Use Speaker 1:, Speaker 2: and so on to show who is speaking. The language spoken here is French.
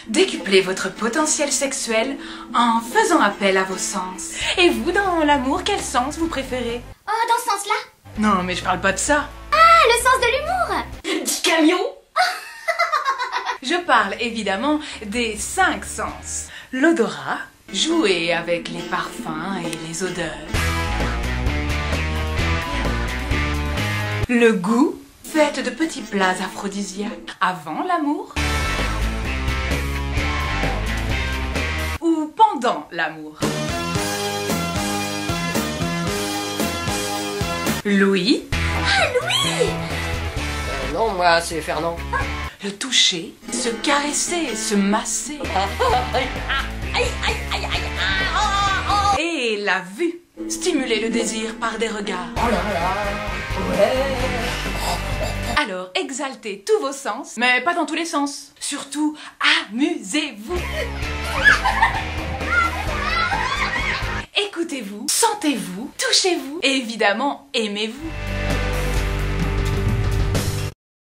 Speaker 1: Décuplez votre potentiel sexuel en faisant appel à vos sens.
Speaker 2: Et vous, dans l'amour, quel sens vous préférez?
Speaker 3: Oh, dans ce sens-là?
Speaker 1: Non, mais je parle pas de ça.
Speaker 3: Ah, le sens de l'humour!
Speaker 2: Dis camion.
Speaker 1: Je parle évidemment des 5 sens. L'odorat, jouer avec les parfums et les odeurs. Le goût, faites de petits plats aphrodisiaques avant l'amour ou pendant l'amour. L'ouïe,
Speaker 3: Ah, Louis!
Speaker 2: Non, moi, c'est Fernand.
Speaker 1: le toucher, se caresser, se masser. Et la vue, stimuler le désir par des regards.
Speaker 2: Oh là là. Ouais.
Speaker 1: Alors exaltez tous vos sens, mais pas dans tous les sens. Surtout, amusez-vous. Écoutez-vous, sentez-vous, touchez-vous et évidemment, aimez-vous.